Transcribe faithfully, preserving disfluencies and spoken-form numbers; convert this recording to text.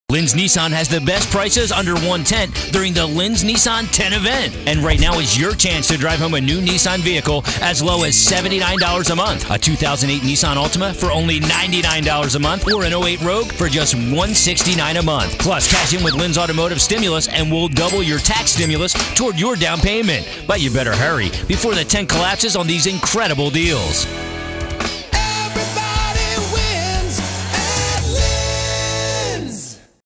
Lynnes Nissan has the best prices under one ten during the Lynnes Nissan ten event. And right now is your chance to drive home a new Nissan vehicle as low as seventy-nine dollars a month. A two thousand eight Nissan Altima for only ninety-nine dollars a month, or an oh eight Rogue for just one hundred sixty-nine dollars a month. Plus, cash in with Lynnes Automotive Stimulus and we'll double your tax stimulus toward your down payment. But you better hurry before the tent collapses on these incredible deals.